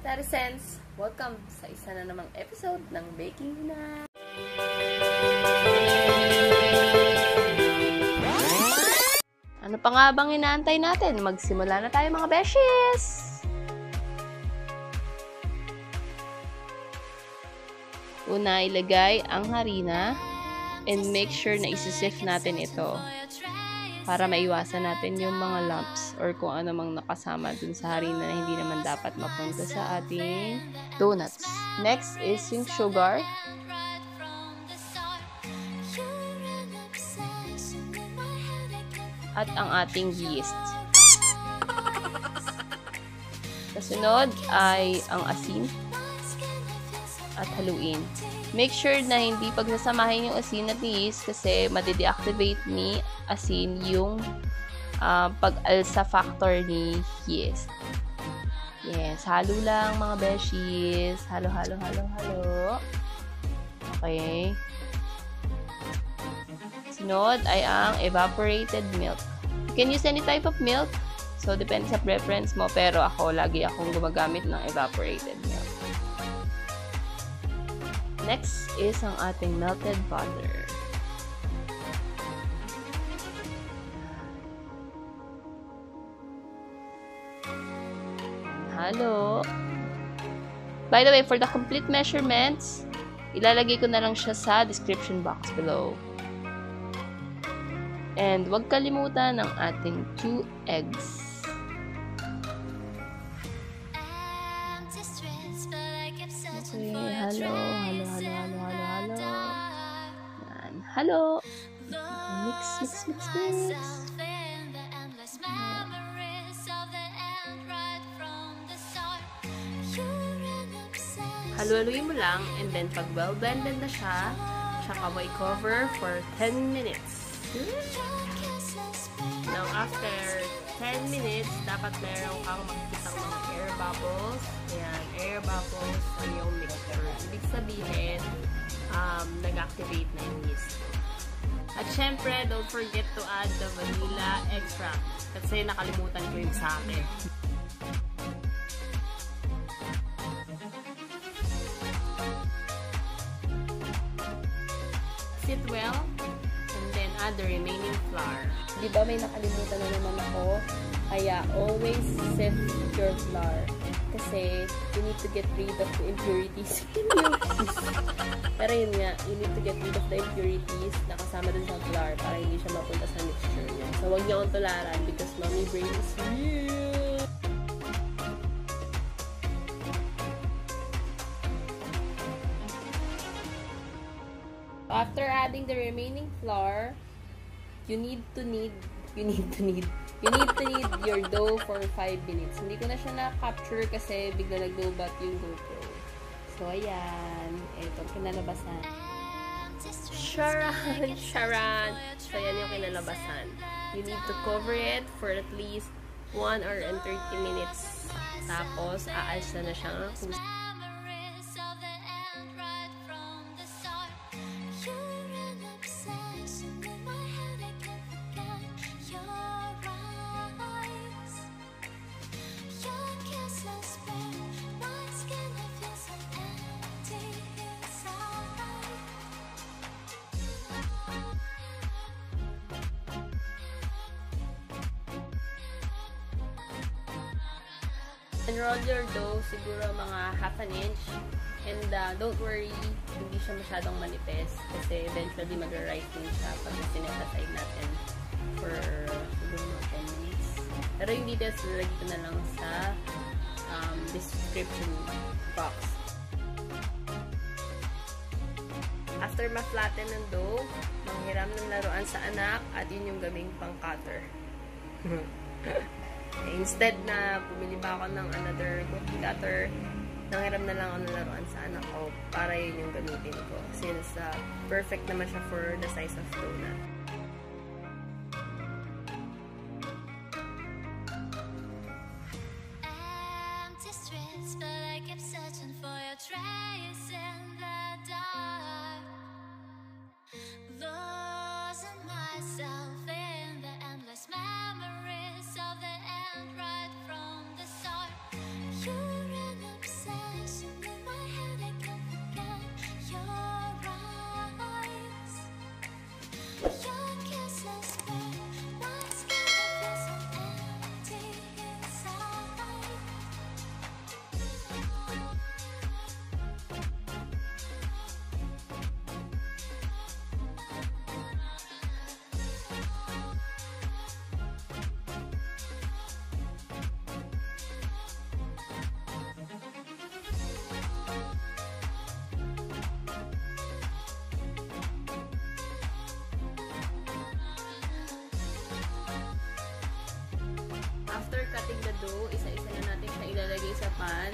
Netizens! Welcome sa isa na namang episode ng Baking na. Ano pa nga bang inaantay natin? Magsimula na tayo mga beshies! Una, ilagay ang harina and make sure na isi-sift natin ito para maiwasan natin yung mga lumps or kung ano mang nakasama dun sa harina na hindi naman dapat mapunta sa ating donuts. Next is yung sugar. At ang ating yeast. Kasunod ay ang asin. At haluin. Make sure na hindi pagsasamahin yung asin at yeast kasi madi-deactivate ni asin yung pag-alsa factor ni yeast. Yes, halo lang mga beshies. Halo. Okay. Sunod ay ang evaporated milk. You can use any type of milk. So, depende sa preference mo. Pero lagi akong gumagamit ng evaporated milk. Next is ang ating melted butter. Halo. By the way, for the complete measurements, ilalagay ko na lang siya sa description box below. And huwag kalimutan ng ating 2 eggs. Okay, halo. Yan, halo. Mix. Halo-haluin mo lang, and then pag well-blended na siya, tsaka mo i-cover for 10 minutes. Now, after 10 minutes, dapat meron kang makikita ng mga air bubbles. Ayan, air bubbles ang yung mixture. Ibig sabihin, nag-activate na yung yeast. At syempre, don't forget to add the vanilla extract. Kasi nakalimutan ko yung sa akin. Sit well, and then add the remaining flour. Di ba may nakalimutan na naman ako? Kaya always sift your flour. Kasi you need to get rid of the impurities. Pero yun nga, you need to get rid of the impurities na kasama dun sa flour para hindi siya mapunta sa mixture niya. So huwag niyo akong tularan because mommy brain is real. After adding the remaining flour, you need to knead your dough for 5 minutes. Hindi ko na siya na-capture kasi bigla nag-lobat yung GoPro. So, ayan. Ito, kinalabasan. Sharan! So, ayan yung kinalabasan. You need to cover it for at least 1 hour and 30 minutes. Tapos, aalsa na siyang enroll your dough siguro mga half an inch and don't worry, hindi siya masyadong manipis kasi eventually mag-rise din siya pag sinet aside natin for siguro mga 10 minutes. Pero yung details lalagay ko na lang sa description box. After ma-flatten ng dough, manghiram ng laruan sa anak at yun yung gawing pang-cutter. Instead na bumili pa ako ng another cookie cutter, nanghiram na lang ako ng laruan sa anak ko para yun yung gamitin ko. Since perfect naman siya for the size of donut. Losing myself in the endless memories of the end right from the start. You're an obsession. pan.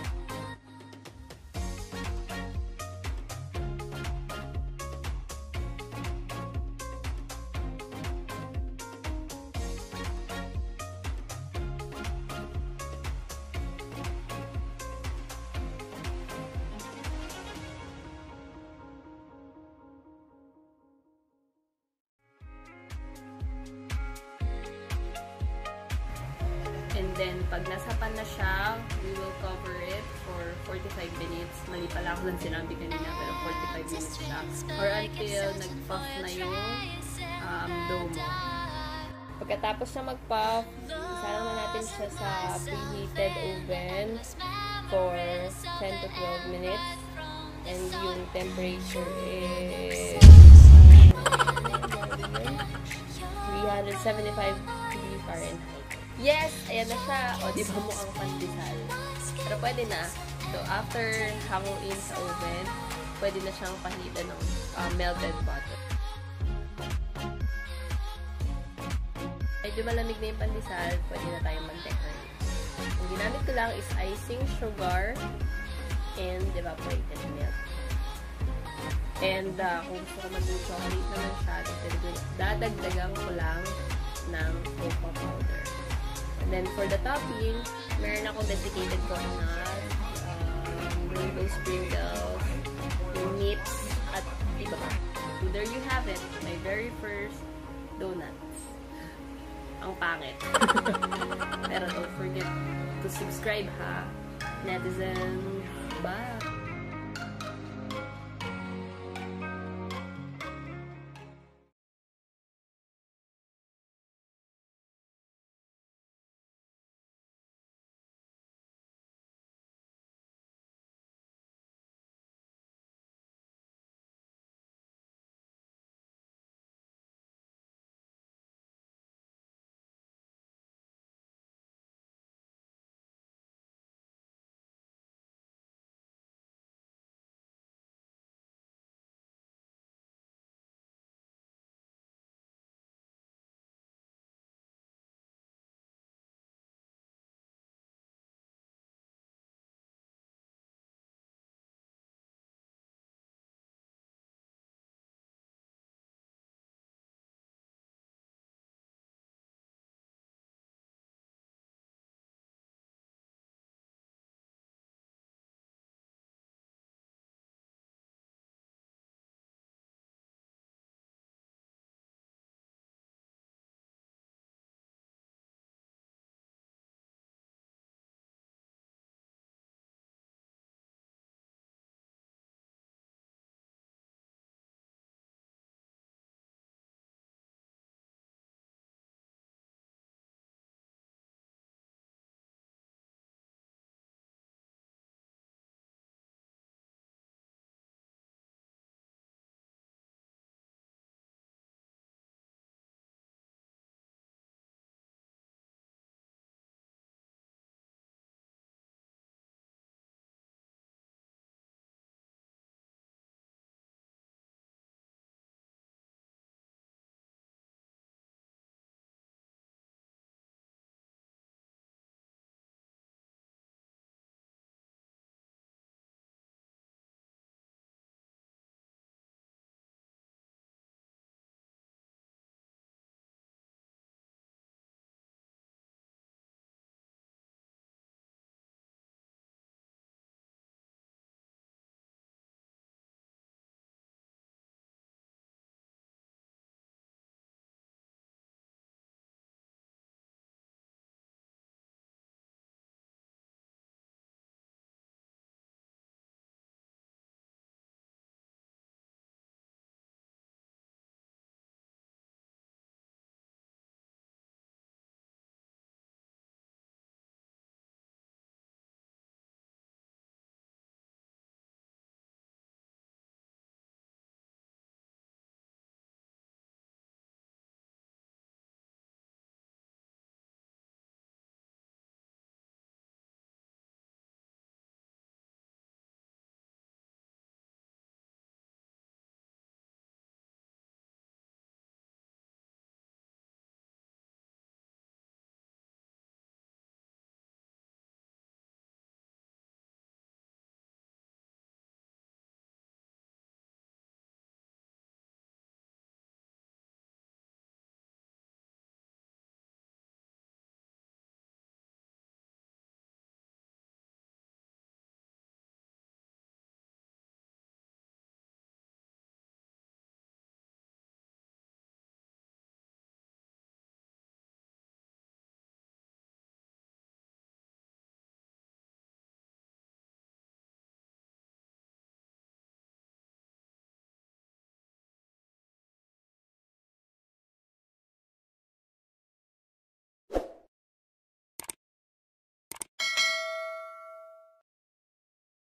And then, pag nasa pan na siya, we will cover it for 45 minutes. Mali pala ako lang sinabi kanina, pero 45 minutes siya. Or until nag-puff na yung dough mo. Pagkatapos na mag-puff, isalang na natin siya sa preheated oven for 10 to 12 minutes. And yung temperature is 375 degrees Fahrenheit. Yes! Ayan na siya. O, di ba mukhang pandesal? Pero pwede na. So, after hanguin sa oven, pwede na siyang pahitan ng melted butter. Medyo malamig na yung pandesal, pwede na tayong mag-decorate. Ang ginamit ko lang is icing sugar and evaporated milk. And kung gusto ko mag-chocolate naman siya, dadagdagan ko lang ng cocoa powder. And then, for the topping, meron akong desiccated coconut, rainbow sprinkles, nips, at iba pa. So, there you have it. My very first donuts. Ang pangit. Pero don't forget to subscribe, ha? Netizens. Bye!